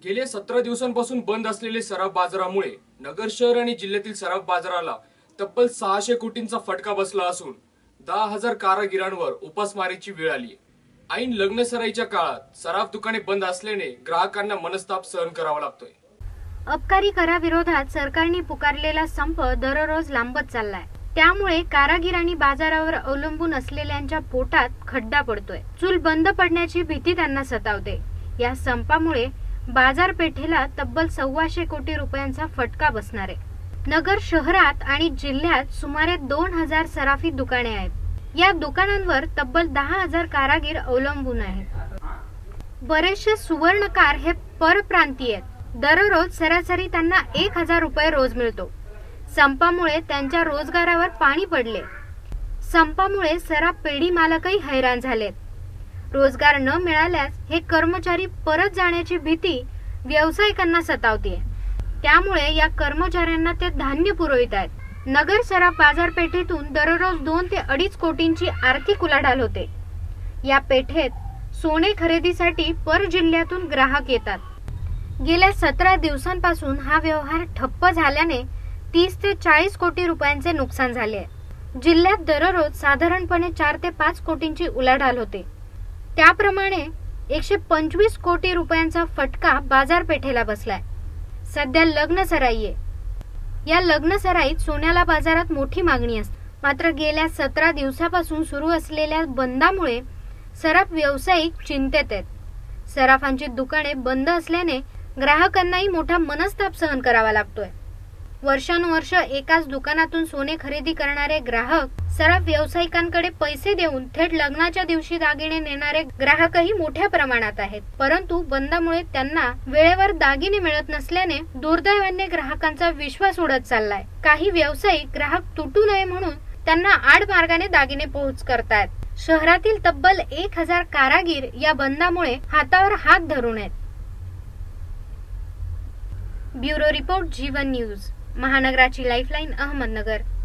गेल्या 17 दिवसांपासून बंद असलेले सराफ बाजारामुळे नगर शहर आणि जिल्ह्यातील सराफ बाजाराला तब्बल 600 कोटींचा फटका बसला असून 10,000 कारागिरांवर उपासमारीची वेळ आली. ऐन लग्न सराईच्या काळात सराफ दुकाने बंद असल्याने ग्राहकांना मनस्ताप सहन करावा लागतोय. अबकारी कराविरोधात सरकारने पुकारलेला संप दररोज लांबत चाललाय. त्यामुळे कारागीर आणि बाजारावर अवलंबून असलेल्यांच्या पोटात खड्डा पडतोय. चूल बंद पडण्याची भीती त्यांना सतावते. या संपामुळे बाजारपेठेला तब्बल 125 कोटी रुपयांचा फटका बसणार आहे. नगर शहरात आणि जिल्ह्यात सुमारे 2,000 सराफी दुकाने आहेत. या दुकानांवर तब्बल 10,000 कारागीर अवलंबून आहेत. बरेचसे सुवर्णकार हे परप्रांतीय आहेत. दररोज सरासरी त्यांना 1,000 रुपये रोज मिळतो. संपामुळे त्यांच्या रोजगारावर पाणी पडले. संपामुळे सराफ पेढी मालकही हैराण झालेत. रोजगार न मिळाल्यास हे कर्मचारी परत जाण्याची भीती व्यावसायिकांना सतावते. त्यामुळे या कर्मचाऱ्यांना ते धान्य पुरवित आहेत. नगर सराफ बाजारपेठेतून दररोज 2 ते 2.5 कोटींची आर्थिक उलाढाल होते. या पेठेत सोने खरेदीसाठी पर जिल्ह्यातून ग्राहक येतात. गेल्या 17 दिवसांपासून हा व्यवहार ठप्प झाल्याने 30 ते 40 कोटी रुपयांचे नुकसान झाले आहे. जिल्ह्यात दररोज साधारणपणे 4 ते 5 कोटींची उलाढाल होते. त्याप्रमाणे 125 कोटी रुपयांचा फटका बाजारपेठेला बसलाय. सध्या लग्न सराई आहे. या लग्न सराईत सोन्याला बाजारात मोठी मागणी असते. मात्र गेल्या 17 दिवसापासून सुरू असलेल्या बंदामुळे सराफ व्यावसायिक चिंतेत आहेत. सराफांची दुकाने बंद असल्याने ग्राहकांनाही मोठा मनस्ताप सहन करावा लागतोय. वर्षानुवर्ष एकाच दुकानातून सोने खरेदी करणारे ग्राहक सराफ व्यावसायिकांकडे पैसे देऊन थेट लग्नाच्या दिवशी दागिने नेणारे ग्राहकही मोठ्या प्रमाणात आहेत. परंतु बंदामुळे त्यांना वेळेवर दागिने मिळत नसल्याने दुर्दैवाने ग्राहकांचा विश्वास उडत चाललाय. काही व्यावसायिक ग्राहक तुटू नये म्हणून त्यांना आडमार्गाने दागिने पोहोच करतायत. शहरातील तब्बल 1,000 कारागीर या बंदामुळे हातावर हात धरून आहेत. ब्युरो रिपोर्ट जीवन न्यूज, महानगराची लाईफलाईन, अहमदनगर.